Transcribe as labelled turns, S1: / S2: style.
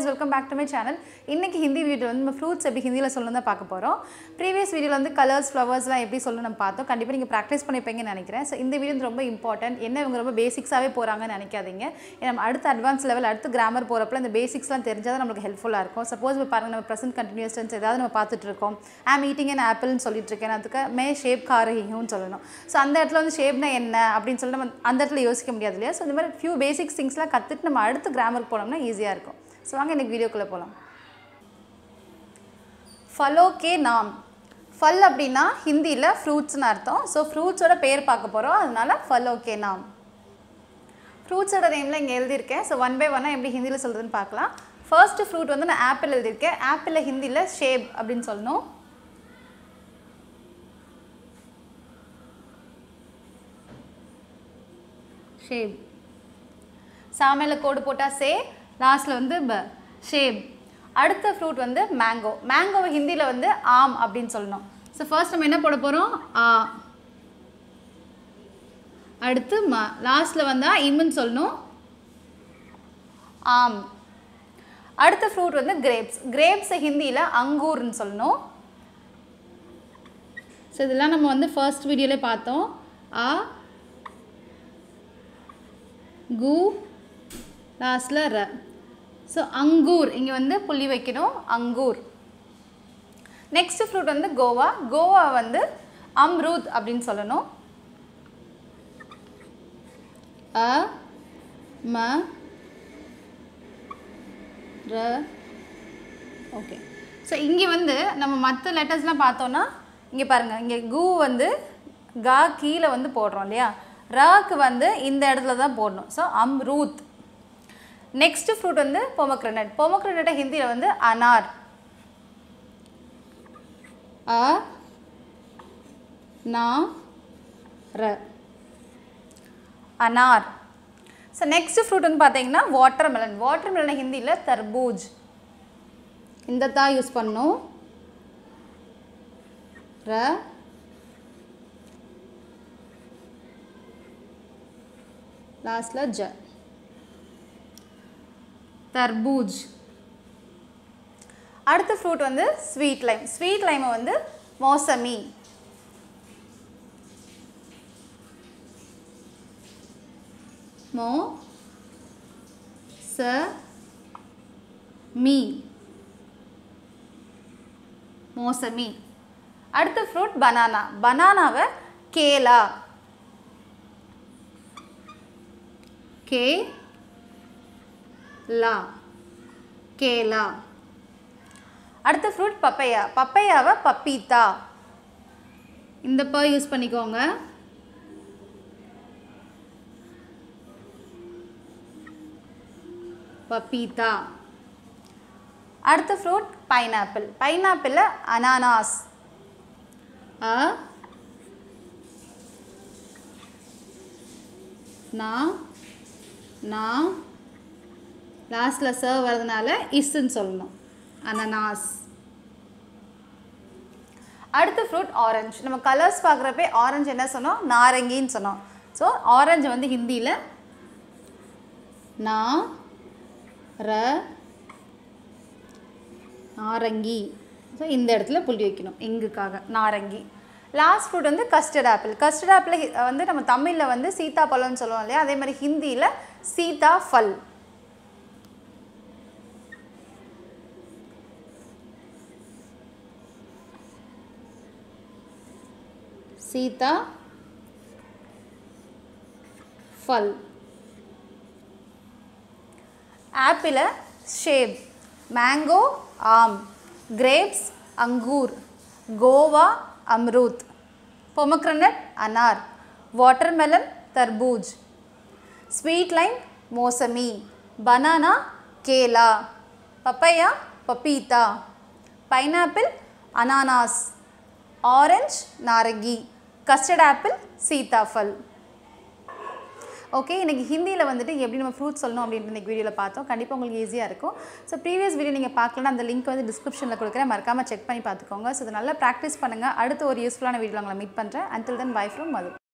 S1: guys, welcome back to my channel. இன்னைக்கு ஹிந்தி வீடியோல வந்து நம்ம ஃப்ரூட்ஸ் எப்படி ஹிந்தில சொல்லணும்னு தான் பார்க்க போறோம். ப்ரீவியஸ் வீடியோல வந்து கலர்ஸ் ஃப்ளவர்ஸ்லாம் எப்படி சொல்லணும் நம்ம பார்த்தோம். கண்டிப்பா நீங்க பிராக்டீஸ் பண்ணிப்பீங்கன்னு நினைக்கிறேன். சோ இந்த வீடியோ ரொம்ப இம்பார்ட்டன்ட். என்ன இவங்க ரொம்ப பேசிக்ஸாவே போறாங்கன்னு நினைக்காதீங்க. நம்ம அடுத்த அட்வான்ஸ் லெவல் அடுத்து கிராமர் போறப்பல இந்த பேசிக்ஸ்லாம் தெரிஞ்சா தான் நமக்கு ஹெல்ப்ஃபுல்லா இருக்கும். சப்போஸ் இப்ப பாருங்க நம்ம பிரசன்ட் கண்டினியூஸ் டென்ஸ் ஏதாவது நம்ம பார்த்துட்டு இருக்கோம். I am eating an apple ன்னு சொல்லிட்டு இருக்கேன். அதுக்கு மே ஷேப் खा रही हूं ன்னு சொல்லணும். சோ அந்த இடத்துல வந்து ஷேப்னா என்ன அப்படினு சொல்லிட்டு நம்ம அந்த இடத்துல யோசிக்க முடியாது இல்லையா? சோ இந்த மாதிரி few basic thingsலாம் கத்துட்டு நம்ம அடுத்து கிராமருக்கு போனோம்னா ஈஸியா இருக்கும். சோ வாங்க இன்னைக்கு வீடியோக்குள்ள போலாம். फलों के नाम. फल அப்படினா ஹிந்தில fruits ன்னு அர்த்தம். சோ fruits-ஓட பேர் பார்க்க போறோம். அதனால फलों के नाम. fruits-ஓட நேம்ல இங்க எழுதி இருக்கேன். சோ one by one எப்படி ஹிந்தில சொல்றதுன்னு பார்க்கலாம். First fruit வந்து நான் ஆப்பிள் எழுதி இருக்கேன். ஆப்பிள்ல ஹிந்தில ஷேப் அப்படினு சொல்லணும். ஷேப். சாமேல கோடு போட்டா சே, லாஸ்ட்ல வந்து ப. ஷேப். அடுத்த ஃப்ரூட் வந்து மேங்கோ. மேங்கோவை ஹிந்தில வந்து ஆம் அப்படினு சொல்லணும். சோ ஃபர்ஸ்ட் நம்ம என்ன போட போறோம்? ஆ. அடுத்து ம. லாஸ்ட்ல வந்தா இம்னு சொல்லணும். ஆம். அடுத்த ஃப்ரூட் வந்து கிரேப்ஸ். கிரேப்ஸ் ஹிந்தில அங்கூர்னு சொல்லணும். சோ இதெல்லாம் நம்ம வந்து ஃபர்ஸ்ட் வீடியோல பார்த்தோம். ஆ கு லாஸ்ட்ல ர. சோ அங்கூர் இங்க வந்து புள்ளி வைக்கணும். அங்கூர். நெக்ஸ்ட் ஃப்ரூட் வந்து கோவா. கோவா வந்து அம்ரூத் அப்படினு சொல்லணும். அ ம ர. ஓகே. சோ இங்க வந்து நம்ம மற்ற லெட்டர்ஸ்லாம் பார்த்தோம்னா இங்க பாருங்க. இங்க கு வந்து கா கீழ வந்து போடுறோம் இல்லையா? ராக்கு வந்து இந்த இடத்துல தான் போடணும். சோ அம்ரூத். நெக்ஸ்ட் ஃப்ரூட் வந்து பொமக்ரனட். பொமக்ரனட் ஹிந்தில வந்து அனார். அ நா ர. அனார். சோ நெக்ஸ்ட் ஃப்ரூட் வந்து பாத்தீங்கன்னா வாட்டர்மெலன். வாட்டர்மெலன் ஹிந்தில தர்பூஜ். இந்த தா யூஸ் பண்ணனும். ர லாஸ்ட்ல ஜ. தர்பூஜ். அடுத்த ஃப்ரூட் வந்து ஸ்வீட் லைம். ஸ்வீட் லைம் வந்து மௌசமி. மோ ச மீ. மௌசமி. அடுத்த ஃப்ரூட் பனானா. பனானாவை கேலா. கே லா. கேலா. அடுத்த ஃப்ரூட் பப்பையா. பப்பையாவை பப்பீத்தா. இந்த ப யூஸ் பண்ணிக்கோங்க. பப்பீத்தா. அடுத்த ஃப்ரூட் பைனாப்பிள். பைனாப்பிள்ல அனானாஸ். அ நா நா லாஸ்ட்ல ச வரதுனால இஸ்ன்னு சொல்லணும். அனானாஸ். அடுத்த ஃப்ரூட் ஆரஞ்சு. நம்ம கலர்ஸ் பார்க்குறப்ப ஆரஞ்சு என்ன சொன்னோம்? நாரங்கின்னு சொன்னோம். ஸோ ஆரஞ்சு வந்து ஹிந்தியில் நா ர நாரங்கி. ஸோ இந்த இடத்துல புள்ளி வைக்கணும் இங்குக்காக நாரங்கி. லாஸ்ட் ஃப்ரூட் வந்து கஸ்டர்ட் ஆப்பிள். கஸ்டர்ட் ஆப்பிள் வந்து நம்ம தமிழில் வந்து சீதாப்பழம்னு சொல்லுவோம் இல்லையா? அதே மாதிரி ஹிந்தியில் சீதா ஃபல். சீதா ஃபல். ஆப்பிள ஷேப். மேங்கோ ஆம். கிரேப்ஸ் அங்கூர். கோவா அம்ரூத். பொமக்ரனட் அனார். வாட்டர்மெலன் தர்பூஜ். ஸ்வீட் லைம் மௌசமி. பனானா கேலா. பப்பையா பப்பீத்தா. பைனாப்பிள் அனானாஸ். ஆரஞ்ச் நாரங்கி. கஸ்டர்ட் ஆப்பிள் சீதாஃபல். ஓகே, இன்னைக்கு ஹிந்தியில் வந்துட்டு எப்படி நம்ம ஃப்ரூட்ஸ் சொல்லணும் அப்படின்ட்டு இன்றைக்கி வீடியோவில் பார்த்தோம். கண்டிப்பாக உங்களுக்கு ஈஸியாக இருக்கும். ஸோ ப்ரீவியஸ் வீடியோ நீங்கள் பார்க்கலன்னா அந்த லிங்க் வந்து டிஸ்கிரிப்ஷனில் கொடுக்குறேன். மறக்காமல் செக் பண்ணி பார்த்துக்கோங்க. ஸோ இதை நல்லா ப்ராக்டிஸ் பண்ணுங்கள். அடுத்து ஒரு யூஸ்ஃபுல்லான வீடியோவில் உங்களை மீட் பண்ணுறேன். Until then, bye from Madhu.